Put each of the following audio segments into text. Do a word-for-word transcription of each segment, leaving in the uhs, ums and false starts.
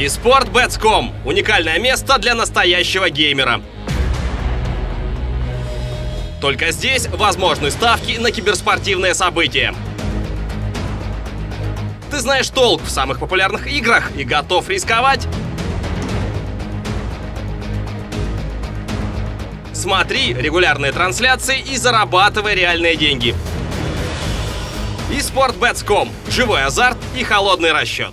eSport Bets точка ком – уникальное место для настоящего геймера. Только здесь возможны ставки на киберспортивные события. Ты знаешь толк в самых популярных играх и готов рисковать? Смотри регулярные трансляции и зарабатывай реальные деньги. eSport Bets точка ком – живой азарт и холодный расчет.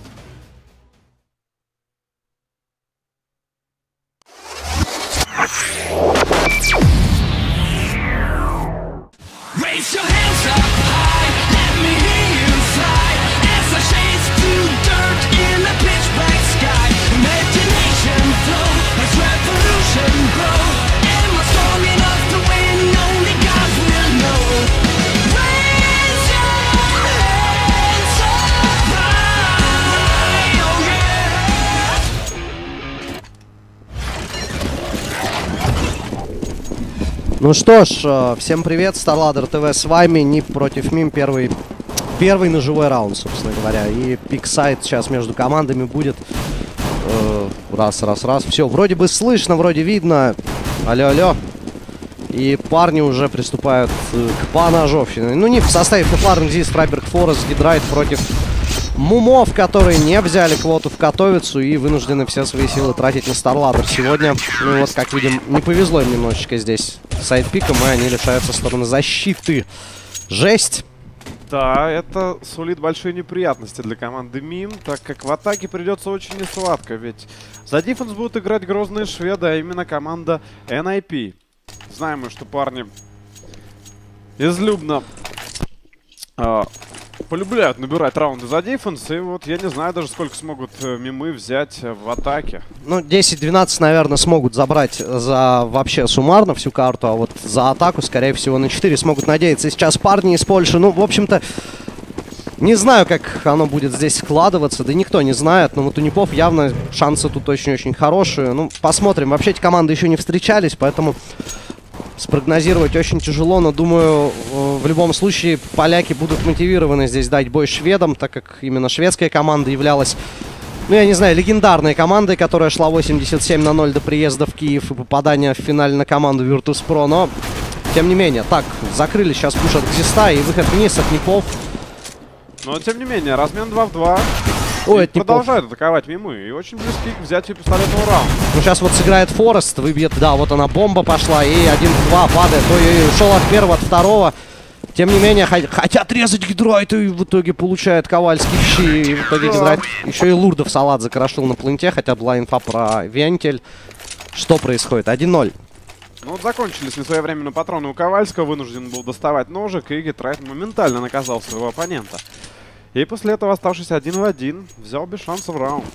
Ну что ж, всем привет, StarLadder ти ви с вами, Нип против Мим, первый, первый ножевой раунд, собственно говоря. И пиксайд сейчас между командами будет. Э, раз, раз, раз, все, вроде бы слышно, вроде видно. Алло, алло. И парни уже приступают к поножовщине. Ну, Нип в составе Фларн, здесь Фрайберг Форест, Гидрайт против Мумов, которые не взяли квоту в Катовицу и вынуждены все свои силы тратить на StarLadder сегодня. Ну и вот, как видим, не повезло им немножечко здесь сайдпиком, и они лишаются стороны защиты. Жесть! Да, это сулит большие неприятности для команды Мим, так как в атаке придется очень несладко, ведь за дефенс будут играть грозные шведы, а именно команда эн ай пи. Знаем мы, что парни излюбно э, полюбляют набирать раунды за дефенс, и вот я не знаю даже, сколько смогут э, Мимы взять э, в атаке. Ну, десять-двенадцать, наверное, смогут забрать за вообще суммарно всю карту, а вот за атаку, скорее всего, на четыре смогут надеяться. И сейчас парни из Польши, ну, в общем-то, не знаю, как оно будет здесь складываться, да никто не знает, но вот у Нипов явно шансы тут очень-очень хорошие. Ну, посмотрим. Вообще эти команды еще не встречались, поэтому спрогнозировать очень тяжело, но думаю, в любом случае поляки будут мотивированы здесь дать бой шведам, так как именно шведская команда являлась, ну, я не знаю, легендарной командой, которая шла восемьдесят семь на ноль до приезда в Киев и попадания в финале на команду Virtus.pro, но, тем не менее, так, закрыли сейчас пуш от Гзиста и выход вниз от Нипов. Но, тем не менее, размен два в два. Ой, продолжают атаковать Мимы и очень близки к взятию пистолетного раунда. Ну, сейчас вот сыграет Форест, выбьет, да, вот она бомба пошла, и один в два падает. Ой, ушел от первого, от второго. Тем не менее, хотят резать Гидрайт, и в итоге получает Ковальский щи. И в итоге Гидрайт еще и Лурдов салат закрошил на планете, хотя была инфа про Вентиль. Что происходит? один ноль. Ну вот закончились несвоевременно патроны у Ковальского, вынужден был доставать ножик, и Гидрайт моментально наказал своего оппонента. И после этого, оставшись один в один, взял без шансов раунд.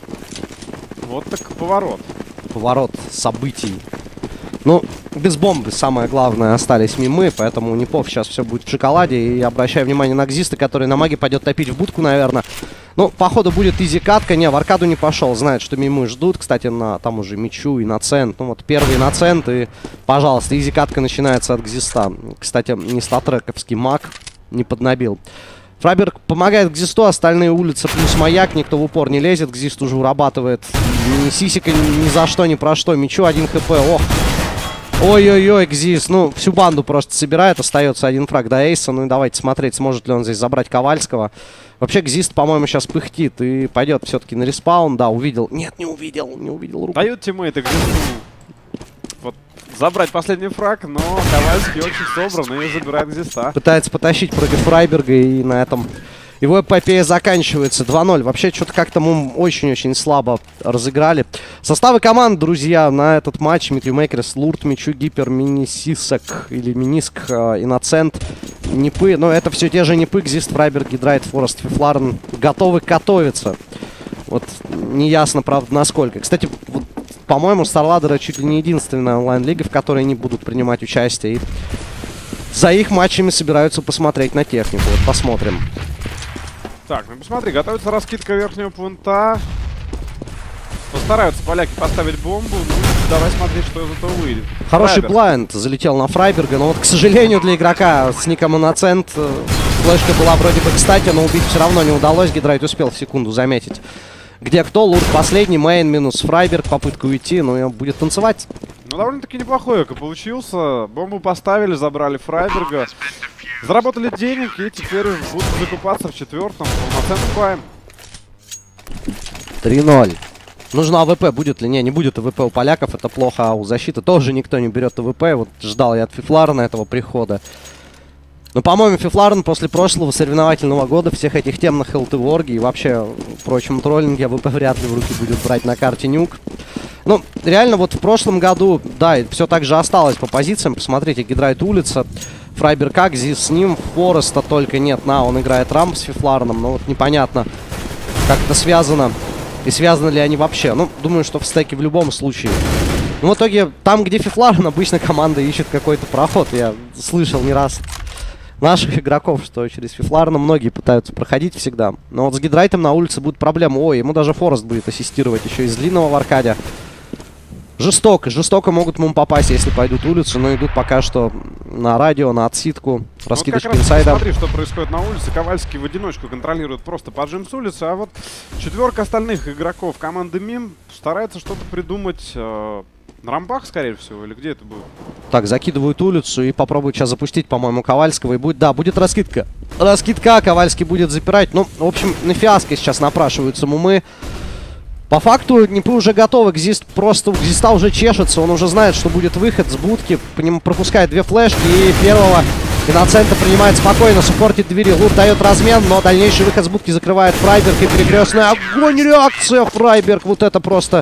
Вот так поворот. Поворот событий. Ну, без бомбы, самое главное, остались Мимы, поэтому у Нипов сейчас все будет в шоколаде. И обращаю внимание на Гзиста, который на маге пойдет топить в будку, наверное. Ну, походу, будет изи-катка. Не, в аркаду не пошел. Знает, что Мимы ждут. Кстати, на там уже Мичу, Иноцент. Ну, вот первый Иноцент. И, пожалуйста, изи-катка начинается от Гзиста. Кстати, не статрековский маг не поднабил. Фрайберг помогает Гзисту, остальные улицы плюс маяк, никто в упор не лезет. Гзист уже урабатывает ни сисика ни, ни за что, ни про что. Мичу один хп, ох. Ой-ой-ой, Гзист, ну, всю банду просто собирает, остается один фраг до эйса. Ну и давайте смотреть, сможет ли он здесь забрать Ковальского. Вообще Гзист, по-моему, сейчас пыхтит и пойдет все-таки на респаун. Да, увидел. Нет, не увидел, не увидел руку. Дают тиммейты Гзисту вот забрать последний фраг, но Ковальский очень собран и забирает Гзиста. Пытается потащить против Фрайберга, и на этом его эпопея заканчивается. два ноль. Вообще, что-то как-то мы очень-очень слабо разыграли. Составы команд, друзья, на этот матч. Микримейкерс, Лурд, Мичу, Гипер, Минисисок или Миниск, э, Иноцент, Нипы. Но это все те же Нипы. Гзист, Фрайберг, Гидрайт, Форест, Фифларн готовы готовиться. Вот неясно, правда, насколько. Кстати, вот, по-моему, StarLadder чуть ли не единственная онлайн-лига, в которой они будут принимать участие. И за их матчами собираются посмотреть на технику. Вот посмотрим. Так, ну посмотри, готовится раскидка верхнего пункта. Постараются поляки поставить бомбу. Ну, давай смотреть, что из этого выйдет. Хороший блайнд залетел на Фрайберга, но вот, к сожалению, для игрока с ником Иноцент флешка была вроде бы кстати, но убить все равно не удалось. Гидрайт успел в секунду заметить Где кто? Лурд последний, мейн минус Фрайберг, попытка уйти, ну и будет танцевать. Ну, довольно-таки неплохой эко получился. Бомбу поставили, забрали Фрайберга. Заработали денег и теперь будут закупаться в четвертом. Полноценный бай. три ноль. Нужно АВП, будет ли? Не, не будет АВП у поляков, это плохо, а у защиты тоже никто не берет АВП. Вот ждал я от Фифларена этого прихода. Но, по-моему, Фифларен после прошлого соревновательного года, всех этих темных ЛТ-ворги и вообще прочем троллинге АВП вряд ли в руки будет брать на карте Нюк. Ну, реально, вот в прошлом году, да, все так же осталось по позициям. Посмотрите, Гидрайт улица, Фрайберг как, Зис с ним, Фореста только нет. На, он играет рамп с Фифлареном, но вот непонятно, как это связано. И связаны ли они вообще? Ну, думаю, что в стеке в любом случае. Ну, в итоге, там, где Фифларен, обычно команда ищет какой-то проход. Я слышал не раз наших игроков, что через Фифларена многие пытаются проходить всегда. Но вот с Гидрайтом на улице будет проблема. Ой, ему даже Форест будет ассистировать еще из длинного в аркаде. Жестоко, жестоко могут ему попасть, если пойдут улицу, но идут пока что на радио, на отсидку, раскидочки вот инсайда. Смотри, что происходит на улице. Ковальский в одиночку контролирует просто поджим с улицы, а вот четверка остальных игроков команды Мим старается что-то придумать э, на рампах, скорее всего, или где это будет? Так, закидывают улицу и попробуют сейчас запустить, по-моему, Ковальского. И будет, да, будет раскидка. Раскидка, Ковальский будет запирать. Ну, в общем, на фиаско сейчас напрашиваются мумы. По факту, Днепры уже готовы. Гзист просто, Гзиста уже чешется. Он уже знает, что будет выход с будки. По нему пропускает две флешки. И первого Инноцента принимает спокойно. Суппортит двери. Лур дает размен, но дальнейший выход с будки закрывает Фрайберг. И перекрестный огонь. Реакция Фрайберг. Вот это просто...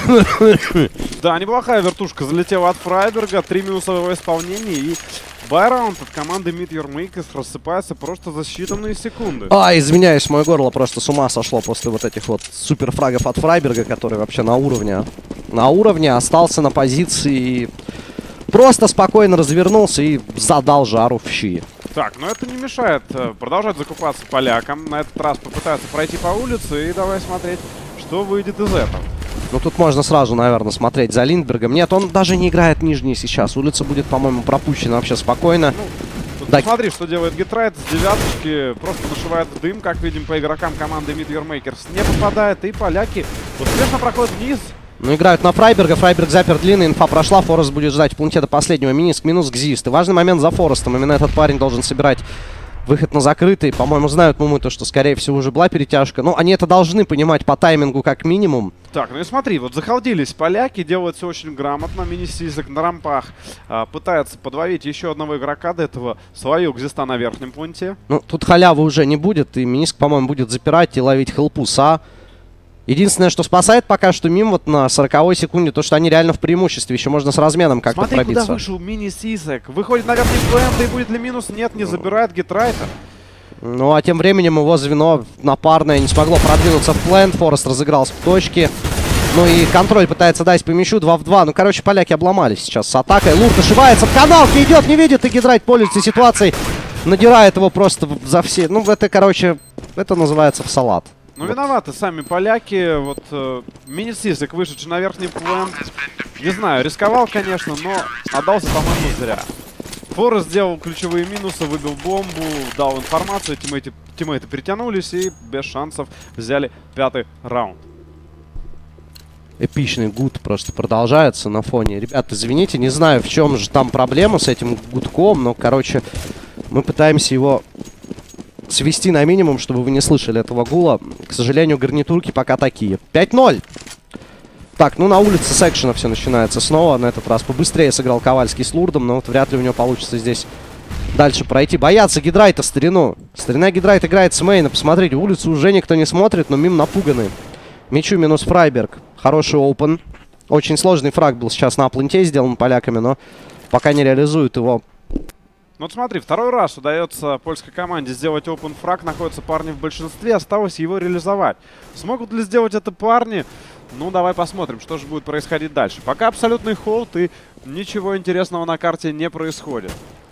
Да, неплохая вертушка залетела от Фрайберга. Три минусового исполнения. И байраунд от команды Meet Your Makers рассыпается просто за считанные секунды. А, извиняюсь, мое горло просто с ума сошло после вот этих вот суперфрагов от Фрайберга, который вообще на уровне. На уровне остался на позиции. Просто спокойно развернулся и задал жару в щи. Так, но это не мешает э, продолжать закупаться полякам. На этот раз попытаются пройти по улице и давай смотреть, что выйдет из этого. Ну, тут можно сразу, наверное, смотреть за Линдбергом. Нет, он даже не играет нижний сейчас. Улица будет, по-моему, пропущена вообще спокойно. Ну, тут да. Посмотри, что делает Гитрайт с девяточки. Просто нашивает дым, как видим, по игрокам команды Meet Your Makers. Не попадает, и поляки успешно проходят вниз. Ну, играют на Фрайберга. Фрайберг запер длинный, инфа прошла. Форест будет ждать в пункте до последнего. Миниск минус Гзист. И важный момент за Форестом. Именно этот парень должен собирать выход на закрытый. По-моему, знают мумы то, что, скорее всего, уже была перетяжка. Ну, они это должны понимать по таймингу как минимум. Так, ну и смотри, вот захалдились поляки, делают все очень грамотно. Мини-сизик на рампах а, пытается подловить еще одного игрока, до этого свою Гзиста на верхнем пункте. Ну, тут халявы уже не будет. И Миниск, по-моему, будет запирать и ловить хелпуса. Единственное, что спасает пока что Мим вот на сороковой секунде, то, что они реально в преимуществе. Еще можно с разменом как-то Смотри, пробиться. куда вышел мини-сизик. Выходит на верхний плент, и будет ли минус? Нет, не забирает Гитрайта. Ну, а тем временем его звено напарное не смогло продвинуться в плент. Форест разыгрался в точке. Ну и контроль пытается дать по мячу два в два. Ну, короче, поляки обломались сейчас с атакой. Лур ошибается, в каналке идет, не видит, и Гидрайт пользуется ситуацией. Надирает его просто за все. Ну, это, короче, это называется в салат. Ну, вот. Виноваты сами поляки. Вот э, мини-сизик, вышедший на верхний плент. Не знаю, рисковал, конечно, но отдался, по-моему, зря. Форест сделал ключевые минусы, выбил бомбу, дал информацию, тиммейты, тиммейты притянулись и без шансов взяли пятый раунд. Эпичный гуд просто продолжается на фоне. Ребята, извините, не знаю, в чем же там проблема с этим гудком, но, короче, мы пытаемся его свести на минимум, чтобы вы не слышали этого гула. К сожалению, гарнитурки пока такие. пять ноль. Так, ну на улице с экшена все начинается снова. На этот раз побыстрее сыграл Ковальский с Лурдом, но вот вряд ли у него получится здесь дальше пройти. Боятся Гидрайта старину. Старина Гидрайт играет с мейна. Посмотрите, улицу уже никто не смотрит, но Мим напуганы. Мячу минус Фрайберг. Хороший опен. Очень сложный фраг был сейчас на пленте сделан поляками, но пока не реализуют его. Ну вот смотри, второй раз удается польской команде сделать open фраг. Находятся парни в большинстве, осталось его реализовать. Смогут ли сделать это парни? Ну, давай посмотрим, что же будет происходить дальше. Пока абсолютный холд и ничего интересного на карте не происходит.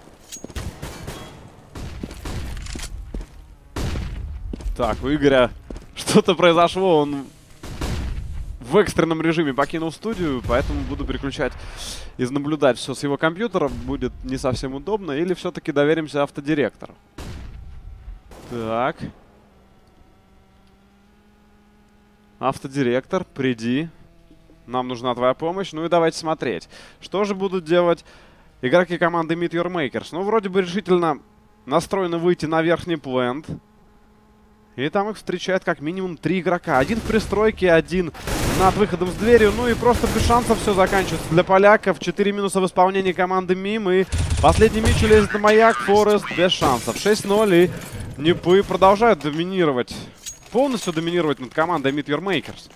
Так, у Игоря что-то произошло. Он в экстренном режиме покинул студию, поэтому буду переключать и наблюдать все с его компьютера. Будет не совсем удобно. Или все-таки доверимся автодиректору. Так. Автодиректор, приди. Нам нужна твоя помощь. Ну и давайте смотреть. Что же будут делать игроки команды Meet Your Makers? Ну, вроде бы решительно настроены выйти на верхний плент. И там их встречает как минимум три игрока. Один в пристройке, один над выходом с дверью. Ну и просто без шансов все заканчивается для поляков. четыре минуса в исполнении команды Мим. И последний мячик лезет на маяк. Форест без шансов. шесть ноль. И Нипы продолжают доминировать. Полностью доминировать над командой Meet Your Makers.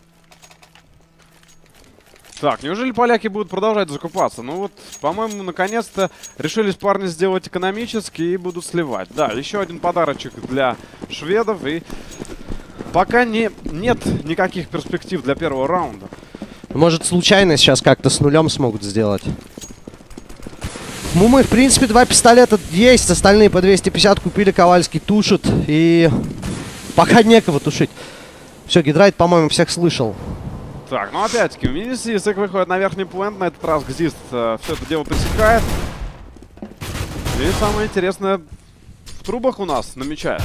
Так, неужели поляки будут продолжать закупаться? Ну вот, по-моему, наконец-то решились парни сделать экономически и будут сливать. Да, еще один подарочек для шведов. И пока не, нет никаких перспектив для первого раунда. Может, случайно сейчас как-то с нулем смогут сделать. Мумы, в принципе, два пистолета есть. Остальные по двести пятьдесят купили. Ковальский тушит. И пока некого тушить. Все, Гидрайт, по-моему, всех слышал. Так, ну опять-таки, Мини-Сисек выходит на верхний плент. На этот раз Гзист э, все это дело пресекает. И самое интересное, в трубах у нас намечается.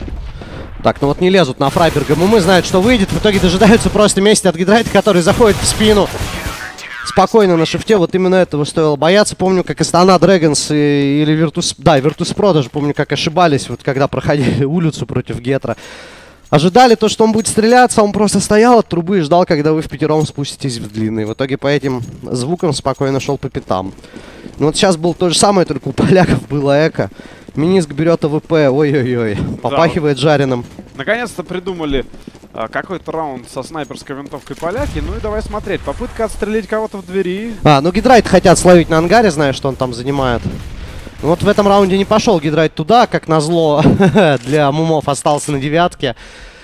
Так, ну вот не лезут на Фрайберга. Мумы знают, что выйдет. В итоге дожидаются просто месть от Гидрайта, который заходит в спину. Спокойно на шифте. Вот именно этого стоило бояться. Помню, как Астана Дрэгонс и, или Virtus... Да, Virtus.pro даже помню, как ошибались, вот когда проходили улицу против Гетра. Ожидали то, что он будет стреляться, он просто стоял от трубы и ждал, когда вы впятером спуститесь в длинный. В итоге по этим звукам спокойно шел по пятам. Ну вот сейчас было то же самое, только у поляков было эко. Миниск берет АВП, ой-ой-ой, попахивает да, жареным. Наконец-то придумали а, какой-то раунд со снайперской винтовкой поляки. Ну и давай смотреть. Попытка отстрелить кого-то в двери. А, ну Гидрайт хотят словить на ангаре, зная, что он там занимает. Ну, вот в этом раунде не пошел Гидрайт туда, как назло для мумов остался на девятке.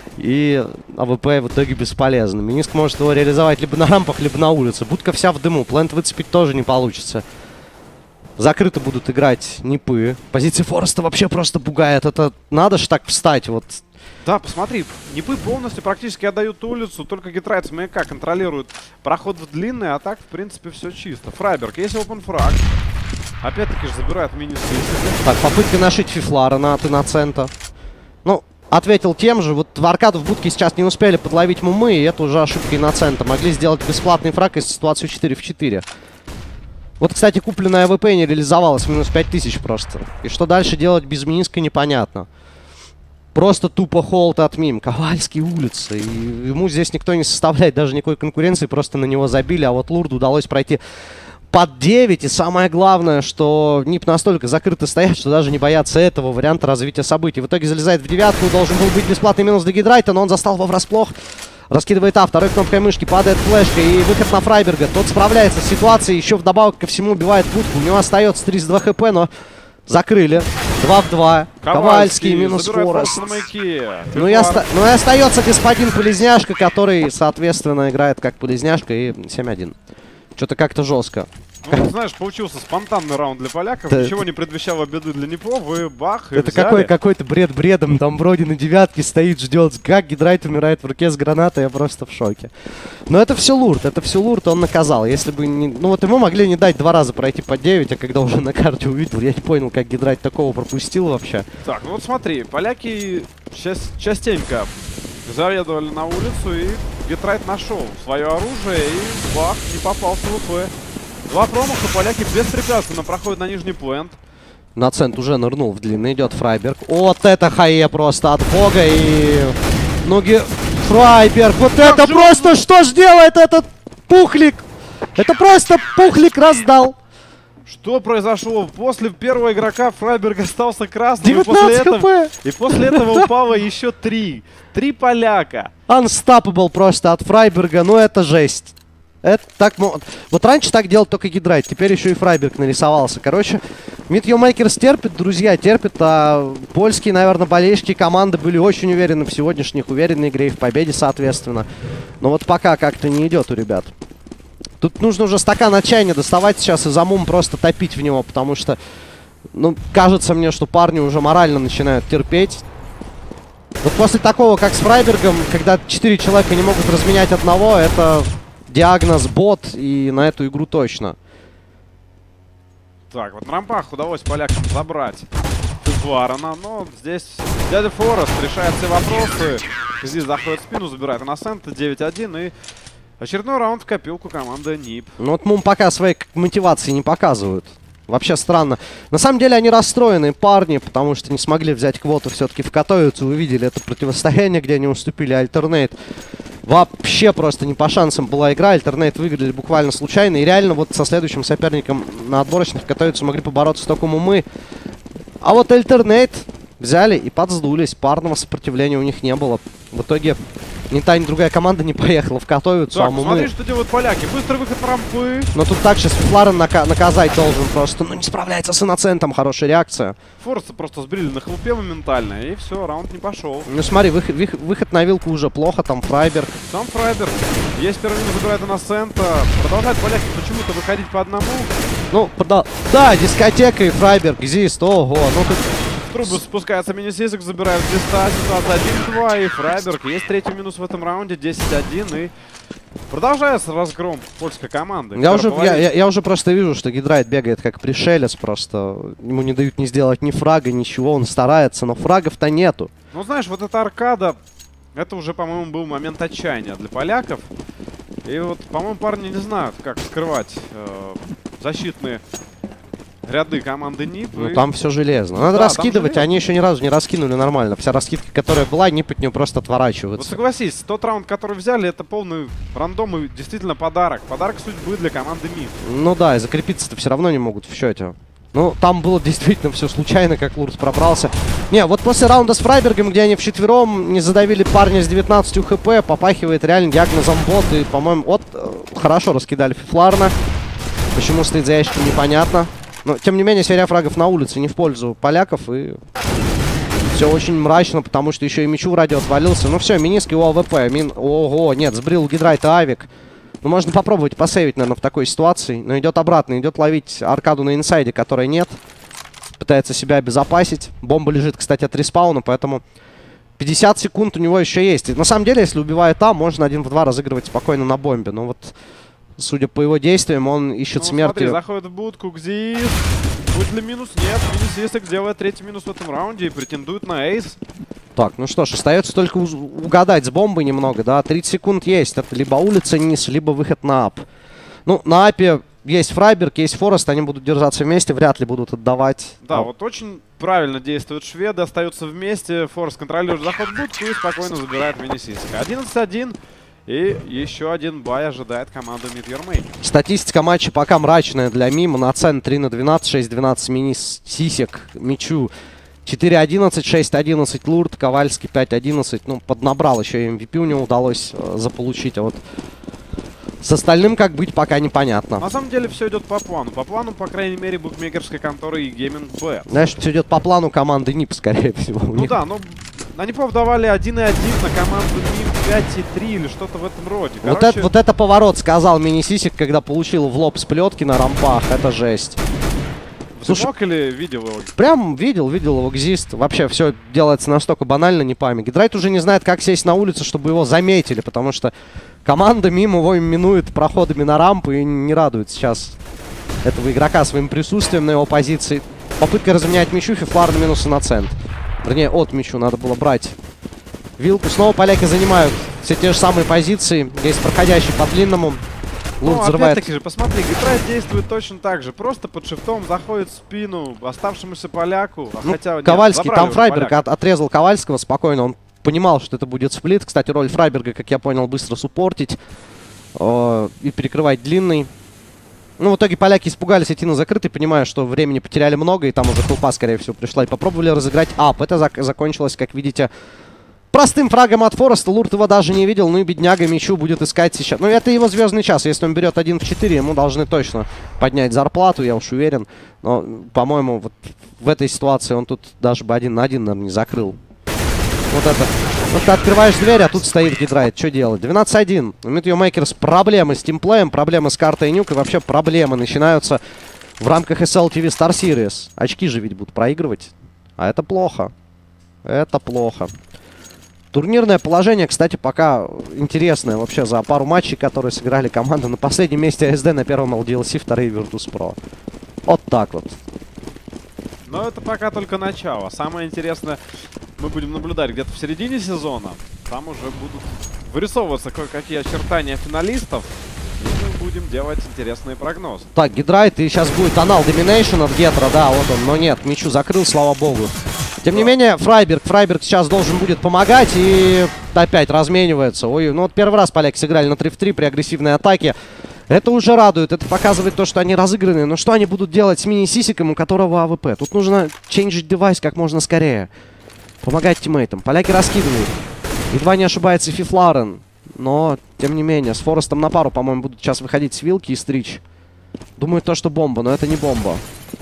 И АВП в итоге бесполезно. Миниск может его реализовать либо на рампах, либо на улице. Будка вся в дыму. Плент выцепить тоже не получится. Закрыто будут играть Нипы. Позиция Фореста вообще просто пугает. Это надо ж так встать. Вот. Да, посмотри, Нипы полностью практически отдают улицу. Только Гидрайт с маяка контролирует проход в длинный. А так, в принципе, все чисто. Фрайберг, есть open фраг. Опять-таки же забирает Мини-Сисек. Так, попытка нашить Фифлара на Атенацента. Ну, ответил тем же. Вот в аркаду в будке сейчас не успели подловить Мумы, и это уже ошибка Иноцента. Могли сделать бесплатный фраг из ситуации четыре в четыре. Вот, кстати, купленная АВП не реализовалась. Минус пять тысяч просто. И что дальше делать без Миниска, непонятно. Просто тупо холд от Мим. Ковальский улица. И ему здесь никто не составляет даже никакой конкуренции. Просто на него забили. А вот Лурду удалось пройти под девять. И самое главное, что Нип настолько закрыто стоят, что даже не боятся этого варианта развития событий. В итоге залезает в девятку. Должен был быть бесплатный минус для Гидрайта, но он застал его врасплох. Раскидывает А, второй кнопкой мышки, падает флешка и выход на Фрайберга. Тот справляется с ситуацией, еще вдобавок ко всему убивает будку. У него остается тридцать два хп, но закрыли. два в два. Ковальский, Ковальский минус Форест. Ну и, оста ну и остается господин Полезняшка, который, соответственно, играет как Полезняшка и семь один. Что-то как-то жестко. Ну, знаешь, получился спонтанный раунд для поляков. Да, ничего это... не предвещало беды для Нипов. И бах, и это какой, какой-то бред бредом. Там вроде на девятке стоит, ждет. Как Гидрайт умирает в руке с гранатой, я просто в шоке. Но это все лурд. Это все лурд он наказал. Если бы не... Ну вот ему могли не дать два раза пройти по девять, а когда уже на карте увидел, я не понял, как Гидрайт такого пропустил вообще. Так, ну вот смотри. Поляки часть, частенько заведовали на улицу, и Гидрайт нашел свое оружие, и бах, не попал в ВП. Два промаха, поляки беспрепятственно проходят на нижний плент. Нацент уже нырнул в длинный, идет Фрайберг. Вот это хае просто от бога, и... Ноги... Фрайберг, вот как это просто, он... что ж делает этот пухлик? Это просто пухлик раздал. Что произошло? После первого игрока Фрайберг остался красным, и после, этого, и после этого упало еще три. Три поляка. Unstoppable просто от Фрайберга, ну это жесть. Это так... Вот раньше так делал только Гидрайт, теперь еще и Фрайберг нарисовался. Короче, Meet Your Makers терпит, друзья, терпит. А польские, наверное, болельщики команды были очень уверены в сегодняшних, уверенной игре и в победе, соответственно. Но вот пока как-то не идет у ребят. Тут нужно уже стакан отчаяния доставать сейчас и за мум просто топить в него, потому что, ну, кажется мне, что парни уже морально начинают терпеть. Вот после такого, как с Фрайбергом, когда четыре человека не могут разменять одного, это... Диагноз бот, и на эту игру точно. Так, вот на рампах удалось полякам забрать Варана, но здесь дядя Форест решает все вопросы. Здесь заходит в спину, забирает Innocent, девять один, и очередной раунд в копилку команды нип. Ну вот Мум пока своей мотивации не показывают. Вообще странно. На самом деле они расстроенные парни, потому что не смогли взять квоту все-таки в Катовицу. Увидели это противостояние, где они уступили Альтернейт. Вообще просто не по шансам была игра. Альтернейт выиграли буквально случайно. И реально вот со следующим соперником на отборочных в Катовицу могли побороться только Мумы. А вот Альтернейт взяли и подсдулись. Парного сопротивления у них не было. В итоге ни та, ни другая команда не поехала в Катовицу. Так, а Мумы... смотри, что делают поляки. Быстрый выход рампы. Но тут так сейчас Фларен нака наказать должен просто. Ну не справляется с Инноцентом. Хорошая реакция. Форса просто сбрили на хлопе моментально. И все, раунд не пошел. Ну смотри, выход, выход, выход на вилку уже плохо. Там Фрайберг. Сам Фрайберг. Есть первый минус, забирает Innocent. Продолжают поляки почему-то выходить по одному. Ну, да, да, дискотека и Фрайберг, Зист, ого. Ну тут... В трубу спускается мини-сисок, забирают Зиста. Ситуация один-два. И Фрайберг. Есть третий минус в этом раунде. десять один. И продолжается разгром польской команды. Я уже, я, я, я уже просто вижу, что Гидрайт бегает как пришелец просто. Ему не дают ни сделать ни фрага, ничего. Он старается, но фрагов-то нету. Ну, знаешь, вот эта аркада, это уже, по-моему, был момент отчаяния для поляков. И вот, по-моему, парни не знают, как скрывать э, защитные ряды команды нип. Ну, и... там все железно. Надо да, раскидывать, они еще ни разу не раскинули нормально. Вся раскидка, которая была, нип от нее просто отворачивается. Вот согласись, тот раунд, который взяли, это полный рандом и действительно подарок. Подарок судьбы для команды нип. Ну да, и закрепиться-то все равно не могут в счете. Ну, там было действительно все случайно, как Лурс пробрался. Не, вот после раунда с Фрайбергом, где они вчетвером не задавили парня с девятнадцатью хп, попахивает реально диагнозом бот. И, по-моему, вот хорошо раскидали Фларна. Почему стоит за ящиком, непонятно. Но, тем не менее, серия фрагов на улице не в пользу поляков. И все очень мрачно, потому что еще и мячу в радио отвалился. Ну все, миниски у АВП. Мин... Ого, нет, сбрил Гидрайта Авик. Ну, можно попробовать посейвить, наверное, в такой ситуации. Но идет обратно, идет ловить аркаду на инсайде, которой нет. Пытается себя обезопасить. Бомба лежит, кстати, от респауна, поэтому пятьдесят секунд у него еще есть. И на самом деле, если убивает там, можно один в два разыгрывать спокойно на бомбе. Но вот, судя по его действиям, он ищет ну, смерти. Смотри, заходит в будку, Кзис. Будет ли минус? Нет, Минисисок делает третий минус в этом раунде и претендует на эйс. Так, ну что ж, остается только угадать с бомбой немного, да. тридцать секунд есть. Это либо улица низ, либо выход на ап. Ну, на апе есть Фрайберг, есть Форест. Они будут держаться вместе, вряд ли будут отдавать. Да, а. вот очень правильно действуют шведы. Остаются вместе. Форест контролирует заход в будку и спокойно забирает Минисисика. одиннадцать один. И еще один бай ожидает команду Meet Your Maker. Статистика матча пока мрачная для Мима. Нацен три на двенадцать, шесть двенадцать Минисисик, мячу. четыре одиннадцать, шесть одиннадцать Лурд, Ковальский пять одиннадцать. Ну, поднабрал еще и эм ви пи у него удалось э, заполучить. А вот с остальным как быть, пока непонятно. На самом деле все идет по плану. По плану, по крайней мере, букмекерской конторы и Gaming Bet. Знаешь, все идет по плану команды нип, скорее всего. У Ну них... да, но они повдавали один и один на команду нип пять и три или что-то в этом роде. Вот, Короче, это, вот это поворот, сказал Минисисик, когда получил в лоб сплетки на рампах. Это жесть. Слушай, мог или видел его? Прям видел, видел его Гзист. Вообще все делается настолько банально, не память. Гидрайт уже не знает, как сесть на улицу, чтобы его заметили, потому что команда мимо его минует проходами на рампы и не радует сейчас этого игрока своим присутствием на его позиции. Попытка разменять мячу, Фифлар на минус Innocent. Вернее, от мячу надо было брать вилку. Снова поляки занимают все те же самые позиции. Есть проходящий по длинному. Лурд Ну, взрывает. опять-таки же, посмотри, Гидрайт действует точно так же. Просто под шифтом заходит в спину оставшемуся поляку. А Ну, хотя, нет, Ковальский, забрали там уже Фрайберг поляка. от, отрезал Ковальского спокойно. Он понимал, что это будет сплит. Кстати, роль Фрайберга, как я понял, быстро суппортить э, и перекрывать длинный. Ну, в итоге поляки испугались идти на закрытый, понимая, что времени потеряли много, и там уже толпа, скорее всего, пришла. И попробовали разыграть ап. Это зак закончилось, как видите, простым фрагом от Фореста. Лурд его даже не видел. Ну и бедняга мячу будет искать сейчас. Ну, это его звездный час. Если он берет один в четыре, ему должны точно поднять зарплату, я уж уверен. Но, по-моему, вот в этой ситуации он тут даже бы один на один, наверное, не закрыл. Вот это. Вот ты открываешь дверь, а тут стоит Гидрайт. Что делать? двенадцать один. У Meet Your Makers проблемы с тимплеем, проблемы с картой нюк. И вообще проблемы начинаются в рамках эс эл ти ви Star Series. Очки же ведь будут проигрывать. А это плохо. Это плохо. Турнирное положение, кстати, пока интересное вообще за пару матчей, которые сыграли команды. На последнем месте эй эс ди, на первом эл ди эл си, вторые Virtus.pro. Вот так вот. Но это пока только начало. Самое интересное, мы будем наблюдать где-то в середине сезона. Там уже будут вырисовываться кое-какие очертания финалистов. И мы будем делать интересные прогнозы. Так, Гидрайт, и сейчас будет тонал доминейшн от Гетра, да, вот он, но нет, мячу закрыл, слава богу. Тем не менее, Фрайберг, Фрайберг сейчас должен будет помогать и опять разменивается. Ой, ну вот первый раз поляки сыграли на три в три при агрессивной атаке. Это уже радует, это показывает то, что они разыграны. Но что они будут делать с мини-сисиком, у которого АВП? Тут нужно ченджить девайс как можно скорее. Помогать тиммейтам. Поляки раскидывают. Едва не ошибается Фифларен. Но, тем не менее, с Форестом на пару, по-моему, будут сейчас выходить с вилки и стричь. Думаю, то, что бомба, но это не бомба.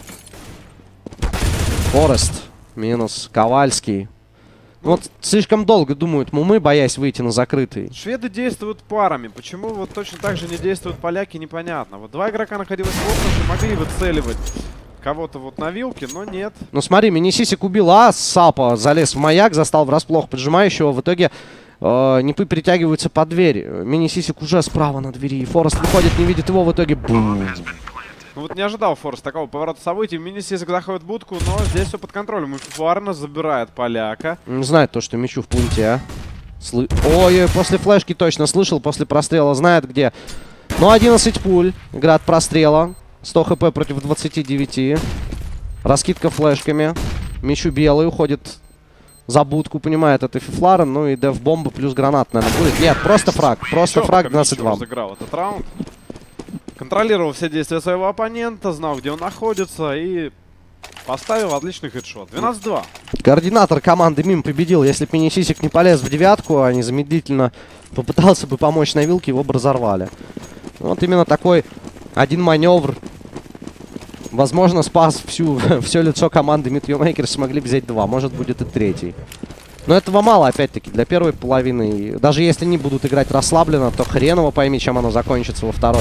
Форест. Минус. Ковальский. Ну, вот слишком долго думают мумы, боясь выйти на закрытый. Шведы действуют парами. Почему вот точно так же не действуют поляки, непонятно. Вот два игрока находилось в воздухе, могли выцеливать кого-то вот на вилке, но нет. Ну смотри, мини-сисик убил А, Сапа залез в маяк, застал врасплох поджимающего. В итоге э, Нипы перетягиваются под дверь. Мини-сисик уже справа на двери. Форест выходит, не видит его, в итоге бум. Ну вот не ожидал Форест такого поворота событий. Мини-сисик заходит в будку, но здесь все под контролем. И Фуарна забирает поляка. Не знает то, что мячу в пункте, а. Слы... Ой, после флешки точно слышал, после прострела знает где. Ну, одиннадцать пуль. Игра от прострела. сто хп против двадцати девяти. Раскидка флешками. Мячу белый, уходит за будку, понимает, это Фифларен. Ну и деф-бомба плюс гранат, наверное, будет. Нет, просто фраг. Просто фраг двенадцать два. Разыграл этот раунд. Контролировал все действия своего оппонента, знал, где он находится, и поставил отличный хедшот. двенадцать два. Координатор команды Мим победил. Если бы мини-сисик не полез в девятку, а незамедлительно попытался бы помочь на вилке, его бы разорвали. Вот именно такой один маневр, возможно, спас всю, все лицо команды Meteor смогли взять два. Может, будет и третий. Но этого мало, опять-таки, для первой половины. Даже если они будут играть расслабленно, то хрен его пойми, чем оно закончится во второй.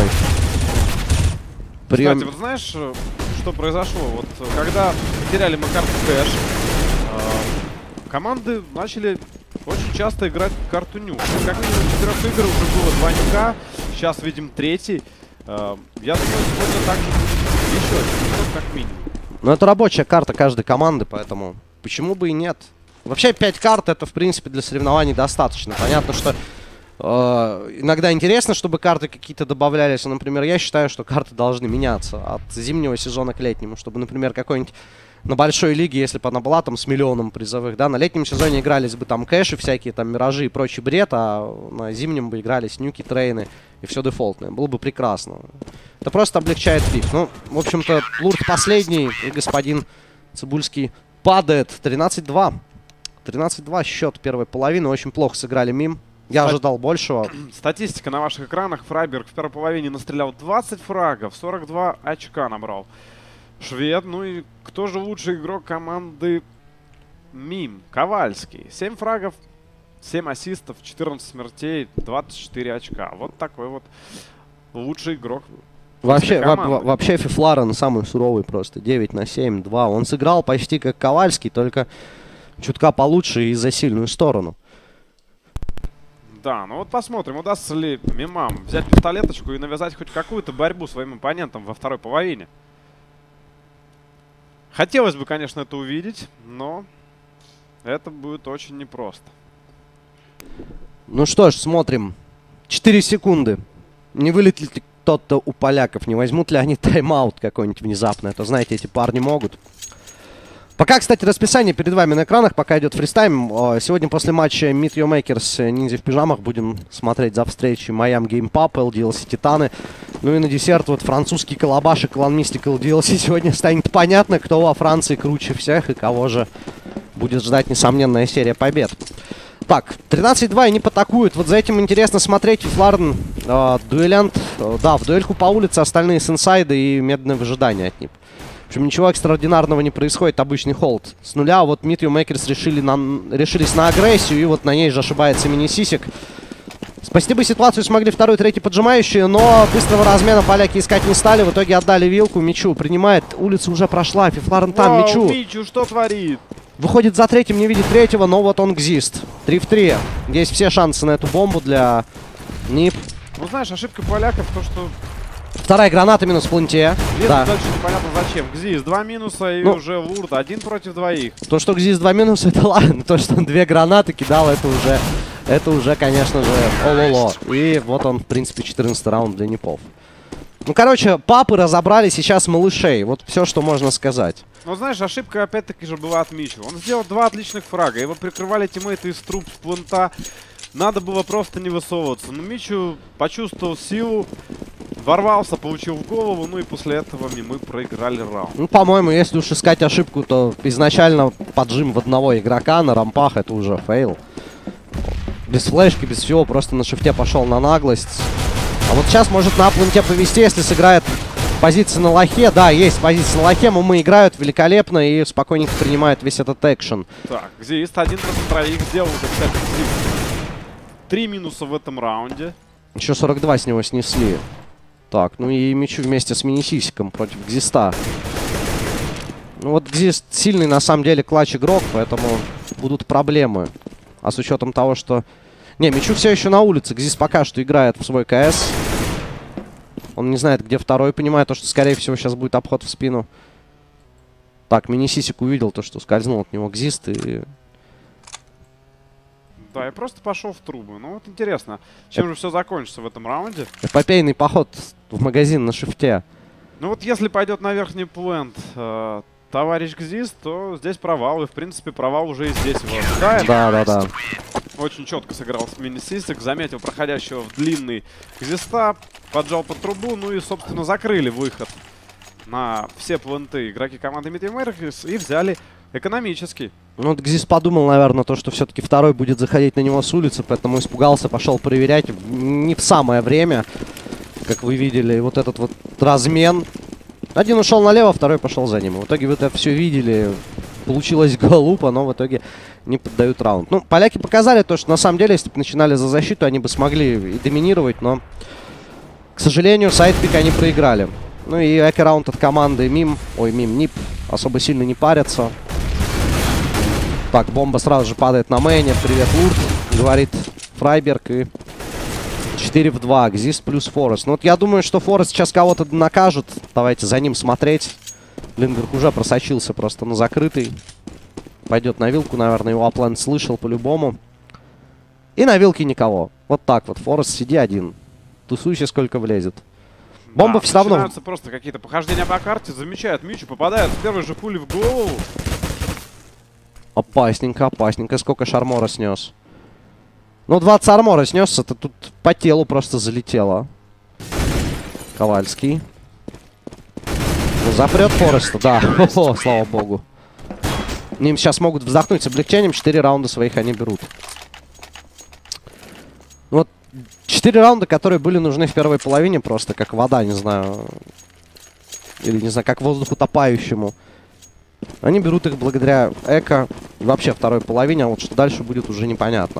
Прием... Кстати, вот знаешь, что произошло? Вот когда потеряли мы карту кэш, э, команды начали очень часто играть карту нюк. Как минимум четырех игр уже было два нюка, сейчас видим третий. Э, я думаю, сегодня также будет еще один нюк, как минимум. Но это рабочая карта каждой команды, поэтому почему бы и нет? Вообще пять карт это, в принципе, для соревнований достаточно. Понятно, что э, иногда интересно, чтобы карты какие-то добавлялись. Например, я считаю, что карты должны меняться от зимнего сезона к летнему. Чтобы, например, какой-нибудь на большой лиге, если бы она была там с миллионом призовых, да, на летнем сезоне игрались бы там кэши, всякие там миражи и прочий бред, а на зимнем бы игрались нюки, трейны и все дефолтное. Было бы прекрасно. Это просто облегчает пик. Ну, в общем-то, лурд последний, и господин Цибульский падает. тринадцать два. тринадцать два счет первой половины. Очень плохо сыграли Мим. Я Стат... ожидал большего. Статистика на ваших экранах. Фрайберг в первой половине настрелял двадцать фрагов, сорок два очка набрал швед. Ну и кто же лучший игрок команды Мим? Ковальский. семь фрагов, семь ассистов, четырнадцать смертей, двадцать четыре очка. Вот такой вот лучший игрок. Вообще, во вообще Фифларен самый суровый просто. девять на семь, два. Он сыграл почти как Ковальский, только чутка получше и за сильную сторону. Да, ну вот посмотрим, удастся ли Мимам взять пистолеточку и навязать хоть какую-то борьбу своим оппонентам во второй половине. Хотелось бы, конечно, это увидеть, но это будет очень непросто. Ну что ж, смотрим. четыре секунды. Не вылетит ли кто-то у поляков? Не возьмут ли они тайм-аут какой-нибудь внезапно? Это, знаете, эти парни могут. Пока, кстати, расписание перед вами на экранах, пока идет фристайм. Сегодня после матча Meet Your Makers Ниндзя в пижамах будем смотреть за встречей Miami Game Pub, эл ди эл си Титаны. Ну и на десерт вот французский колобаш и Клан Мистик эл ди эл си. Сегодня станет понятно, кто во Франции круче всех и кого же будет ждать несомненная серия побед. Так, тринадцать два и не потакуют. Вот за этим интересно смотреть. Фларен, э, дуэлянт, э, да, в дуэльку по улице, остальные с инсайда и медное выжидание от них. В общем, ничего экстраординарного не происходит, обычный холд. С нуля вот Meet Your Makers решили на, решились на агрессию, и вот на ней же ошибается мини-сисик. Спасти бы ситуацию смогли второй, третий поджимающие, но быстрого размена поляки искать не стали. В итоге отдали вилку, Мичу принимает. Улица уже прошла, Фифларен там, Вау, Мичу. Мичу что творит? Выходит за третьим, не видит третьего, но вот он гзист. три в три. Есть все шансы на эту бомбу для Нип. Ну знаешь, ошибка поляков то, что... Вторая граната минус в планте. Да. Дальше непонятно зачем. Гзис два минуса и ну, уже Лурд один против двоих. То, что Гзис два минуса, это ладно. То, что он две гранаты кидал, это уже это уже, конечно же, ололо. И вот он, в принципе, четырнадцатый раунд для Непов. Ну, короче, папы разобрали сейчас малышей. Вот все, что можно сказать. Ну, знаешь, ошибка опять-таки же была от Мичу. Он сделал два отличных фрага. Его прикрывали тиммейты из труб с плента. Надо было просто не высовываться. Но Мичу почувствовал силу, ворвался, получил в голову. Ну и после этого мы проиграли раунд. Ну, по-моему, если уж искать ошибку, то изначально поджим в одного игрока на рампах — это уже фейл. Без флешки, без всего, просто на шифте пошел на наглость. А вот сейчас может на пленте повести, если сыграет позиции на лохе. Да, есть позиция на лохе, Мумы играют великолепно и спокойненько принимают весь этот экшен. Так, Зист один против троих сделал, кстати, три минуса в этом раунде. Еще сорок два с него снесли. Так, ну и Мичу вместе с Минисисиком против Гзиста. Ну вот Гзист сильный на самом деле клатч игрок, поэтому будут проблемы. А с учетом того, что... Не, Мичу все еще на улице. Гзист пока что играет в свой КС. Он не знает, где второй. Понимает то, что, скорее всего, сейчас будет обход в спину. Так, Минисисик увидел то, что скользнул от него Гзист и... Да, и просто пошел в трубы. Ну вот интересно, чем же все закончится в этом раунде. Эпопейный поход в магазин на шифте. Ну вот если пойдет на верхний плент э, товарищ Гзист, то здесь провал. И в принципе провал уже и здесь его ожидает. Да, да, да. Очень четко сыграл с Минисисик, заметил проходящего в длинный Гзиста, поджал под трубу, ну и, собственно, закрыли выход на все пленты игроки команды Meteor и взяли экономический. Ну, вот Гзист подумал, наверное, то, что все-таки второй будет заходить на него с улицы, поэтому испугался, пошел проверять. Не в самое время, как вы видели, вот этот вот размен. Один ушел налево, второй пошел за ним. В итоге вы это все видели. Получилось глупо, но в итоге не поддают раунд. Ну, поляки показали то, что на самом деле, если бы начинали за защиту, они бы смогли и доминировать, но, к сожалению, сайдпик они проиграли. Ну и эко-раунд от команды Мим, ой, Мим, Нип, особо сильно не парятся. Так, бомба сразу же падает на мейне. Привет, Лурд, говорит Фрайберг. И четыре в два, Гзист плюс Форест. Ну вот я думаю, что Форест сейчас кого-то накажет. Давайте за ним смотреть. Лингерк уже просочился просто на закрытый. Пойдет на вилку, наверное, его аплент слышал по-любому. И на вилке никого. Вот так вот, Форест, сиди один. Тусуйся, сколько влезет. Бомба Да, все равно... начинаются просто какие-то похождения по карте. Замечает Мичу, попадает с первой же пули в голову. Опасненько, опасненько. Сколько шармора снес? Ну, двадцать армора снес. Это тут по телу просто залетело. Ковальский. Ну, запрет Фореста, да. О, слава богу. Им сейчас могут вздохнуть с облегчением. Четыре раунда своих они берут. Вот четыре раунда, которые были нужны в первой половине, просто как вода, не знаю. Или, не знаю, как воздух утопающему. Они берут их благодаря эко. И вообще второй половине, а вот что дальше будет, уже непонятно.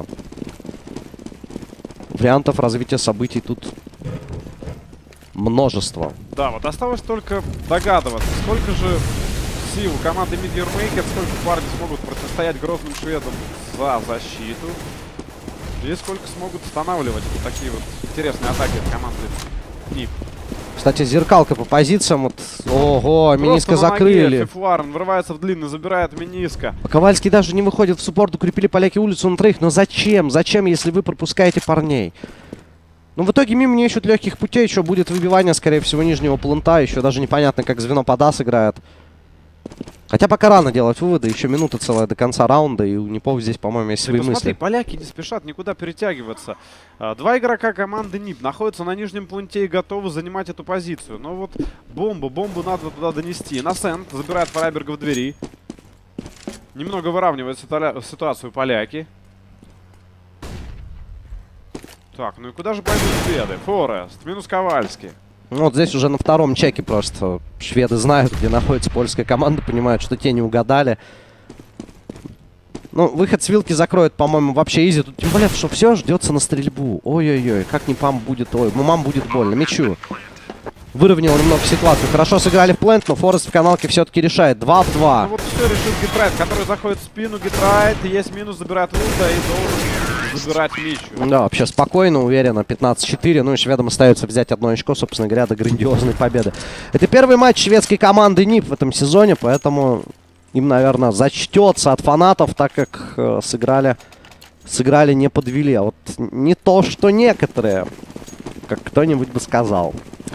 Вариантов развития событий тут множество. Да, вот осталось только догадываться, сколько же сил у команды Meteor Maker, сколько парни смогут противостоять грозным шведам за защиту. И сколько смогут останавливать вот такие вот интересные атаки от команды Нип. Кстати, зеркалка по позициям. Вот, ого, Миниска закрыли. Фифларен врывается в длинный, забирает Миниска. Ковальский даже не выходит в суппорт, укрепили поляки улицу на троих. Но зачем? Зачем, если вы пропускаете парней? Ну, в итоге мимо не ищут легких путей. Еще будет выбивание, скорее всего, нижнего плента. Еще даже непонятно, как звено подас играет. Хотя пока рано делать выводы. Еще минута целая до конца раунда. И у Нипов здесь, по-моему, есть свои посмотри, мысли. Поляки не спешат никуда перетягиваться. Два игрока команды Нип находятся на нижнем пленте и готовы занимать эту позицию. Но вот бомбу, бомбу надо туда донести. Насент забирает Фрайберга в двери. Немного выравнивает ситуацию поляки. Так, ну и куда же пойдут шведы? Форест, минус Ковальский. Ну, вот здесь уже на втором чеке просто шведы знают, где находится польская команда, понимают, что те не угадали. Ну, выход с вилки закроет, по-моему, вообще изи. Тут тем более, что все ждется на стрельбу. Ой-ой-ой, как Нипам будет, ой, мамам будет больно. Мячу. Выровнял немного ситуацию. Хорошо сыграли в плент, но Форест в каналке все-таки решает. два в два. Ну вот все решил Гитрайт, который заходит в спину. Гитрайт, есть минус, забирает Лунда и должен забирать Мичу. Да, вообще спокойно, уверенно. пятнадцать четыре. Ну и шведам остается взять одно очко, собственно говоря, до грандиозной победы. Это первый матч шведской команды Нип в этом сезоне, поэтому им, наверное, зачтется от фанатов, так как э, сыграли сыграли, не подвели. А вот не то, что некоторые, как кто-нибудь бы сказал.